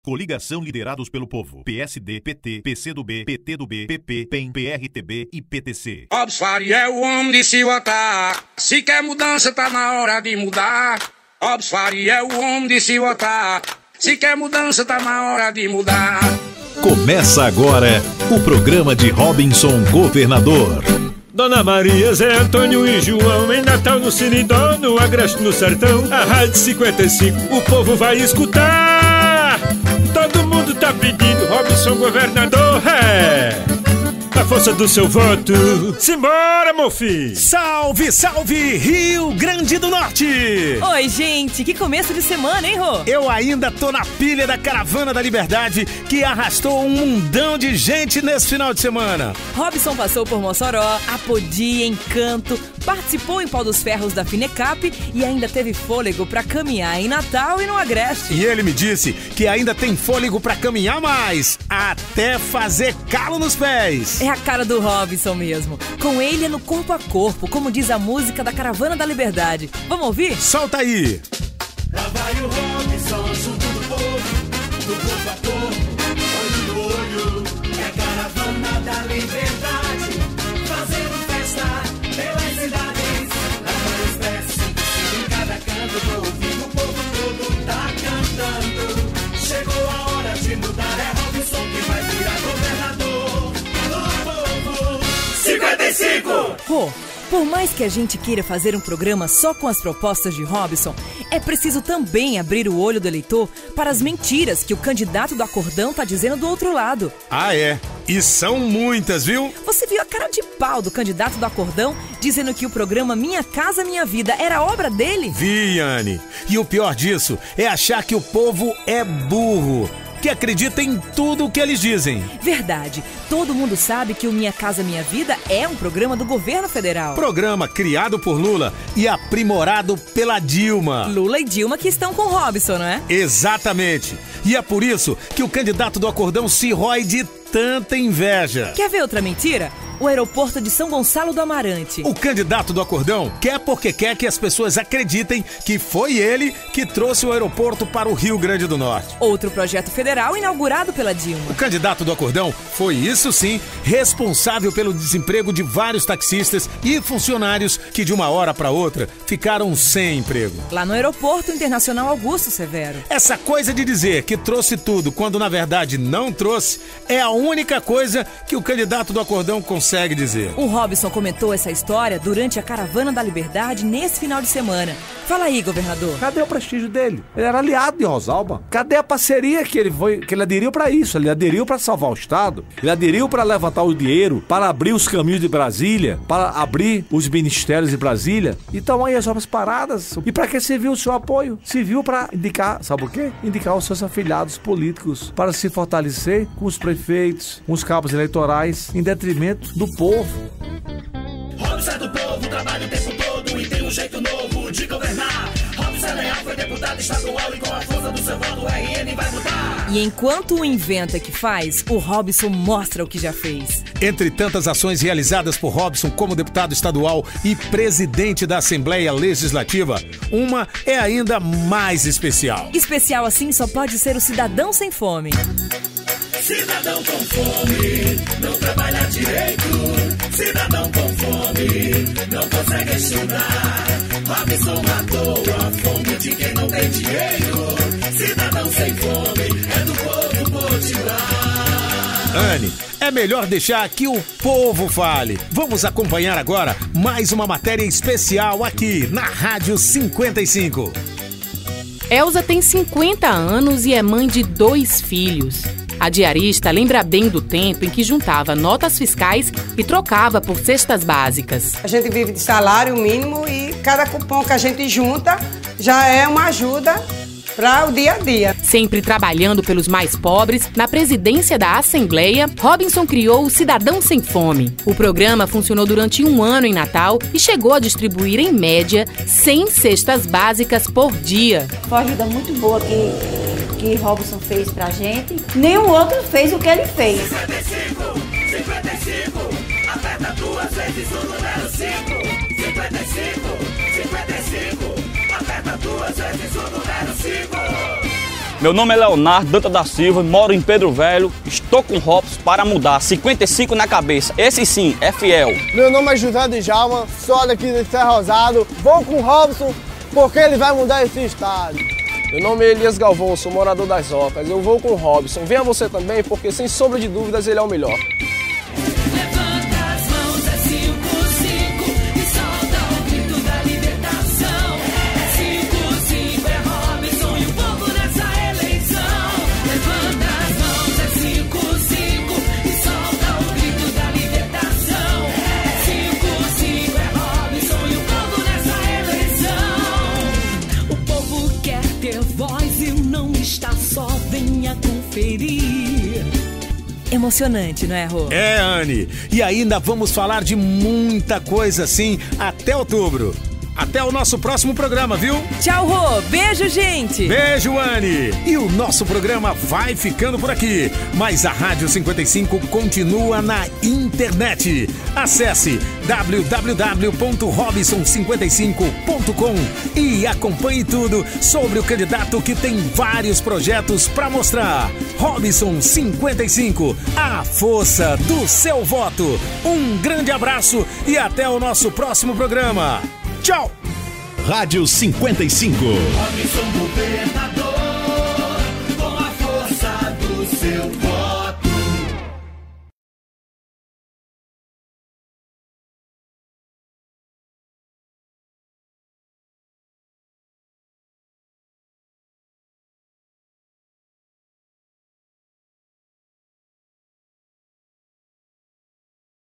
Coligação liderados pelo povo. PSD, PT, PCdoB, PTdoB, PP, PEN, PRTB e PTC. Robson Faria é o homem de se votar. Se quer mudança, tá na hora de mudar. Robson Faria é o homem de se votar. Se quer mudança, tá na hora de mudar. Começa agora o programa de Robinson Governador. Dona Maria, Zé Antônio e João, em Natal no Sinidó, no Agreste no Sertão, a Rádio 55, o povo vai escutar. Todo mundo tá pedindo Robinson Governador, a força do seu voto. Simbora, meu filho! Salve, salve, Rio Grande do Norte! Oi, gente, que começo de semana, hein, Rô? Eu ainda tô na pilha da Caravana da Liberdade, que arrastou um mundão de gente nesse final de semana. Robson passou por Mossoró, Apodi, Encanto, participou em Pau dos Ferros da Finecap e ainda teve fôlego pra caminhar em Natal e no Agreste. E ele me disse que ainda tem fôlego pra caminhar mais, até fazer calo nos pés. É a cara do Robson mesmo. Com ele é no corpo a corpo, como diz a música da Caravana da Liberdade. Vamos ouvir? Solta aí! Lá vai o Robson, junto do corpo a corpo, olho no olho, é a Caravana da Liberdade, fazendo festa pelas cidades, lá vai os versos, em cada canto, tô ouvindo o povo todo tá cantando. Chegou a hora de mudar, é Robson que vai virar governador do povo. 55! Rô, por mais que a gente queira fazer um programa só com as propostas de Robson, é preciso também abrir o olho do eleitor para as mentiras que o candidato do Acordão tá dizendo do outro lado. Ah, é? E são muitas, viu? Você viu a cara de pau do candidato do Acordão dizendo que o programa Minha Casa Minha Vida era obra dele? Vi, Anne. E o pior disso é achar que o povo é burro, que acredita em tudo o que eles dizem. Verdade. Todo mundo sabe que o Minha Casa Minha Vida é um programa do governo federal. Programa criado por Lula e aprimorado pela Dilma. Lula e Dilma que estão com Robson, não é? Exatamente. E é por isso que o candidato do Acordão se rói de tanta inveja. Quer ver outra mentira? O aeroporto de São Gonçalo do Amarante. O candidato do Acordão quer porque quer que as pessoas acreditem que foi ele que trouxe o aeroporto para o Rio Grande do Norte. Outro projeto federal inaugurado pela Dilma. O candidato do Acordão foi, isso sim, responsável pelo desemprego de vários taxistas e funcionários que de uma hora para outra ficaram sem emprego. Lá no Aeroporto Internacional Augusto Severo. Essa coisa de dizer que trouxe tudo quando na verdade não trouxe é a única coisa que o candidato do Acordão consegue dizer. O Robson comentou essa história durante a Caravana da Liberdade nesse final de semana. Fala aí, governador. Cadê o prestígio dele? Ele era aliado de Rosalba. Cadê a parceria que ele aderiu para isso? Ele aderiu para salvar o Estado. Ele aderiu para levantar o dinheiro, para abrir os caminhos de Brasília, para abrir os ministérios de Brasília. Então aí as obras paradas. E para que serviu o seu apoio? Serviu para indicar, sabe o quê? Indicar os seus afiliados políticos para se fortalecer com os prefeitos, com os cabos eleitorais, em detrimento do povo. Robson é do povo, trabalha o tempo todo e tem um jeito novo de governar. Robson é leal, foi deputado estadual e com a força do seu voto o RN vai mudar. E enquanto o inventa que faz, o Robson mostra o que já fez. Entre tantas ações realizadas por Robson como deputado estadual e presidente da Assembleia Legislativa, uma é ainda mais especial. Especial assim só pode ser o Cidadão Sem Fome. Cidadão com fome, não trabalha direito. Cidadão com fome, não consegue estudar. Robson matou a fome de quem não tem dinheiro. Cidadão sem fome, é do povo motivar. Anne, é melhor deixar que o povo fale. Vamos acompanhar agora mais uma matéria especial aqui na Rádio 55. Elza tem 50 anos e é mãe de 2 filhos. A diarista lembra bem do tempo em que juntava notas fiscais e trocava por cestas básicas. A gente vive de salário mínimo e cada cupom que a gente junta já é uma ajuda para o dia a dia. Sempre trabalhando pelos mais pobres, na presidência da Assembleia, Robson criou o Cidadão Sem Fome. O programa funcionou durante 1 ano em Natal e chegou a distribuir, em média, 100 cestas básicas por dia. Foi uma ajuda muito boa que Robson fez pra gente. Nenhum outro fez o que ele fez. 55, aperta 2 vezes o número 5. 55, aperta 2 vezes o número 5. Meu nome é Leonardo Danta da Silva, moro em Pedro Velho, estou com Robson para mudar, 55 na cabeça, esse sim é fiel. Meu nome é José de Jalma, sou daqui de Serra Rosado, vou com Robson porque ele vai mudar esse estado. Meu nome é Elias Galvão, sou morador das Ocas, eu vou com o Robson, venha você também porque sem sombra de dúvidas ele é o melhor. Emocionante, não é, Rô? É, Anne. E ainda vamos falar de muita coisa assim até outubro. Até o nosso próximo programa, viu? Tchau, Rô. Beijo, gente. Beijo, Anne. E o nosso programa vai ficando por aqui. Mas a Rádio 55 continua na internet. Acesse www.robinson55.com e acompanhe tudo sobre o candidato que tem vários projetos para mostrar. Robinson 55, a força do seu voto. Um grande abraço e até o nosso próximo programa. Tchau! Rádio 55. Robinson, governador.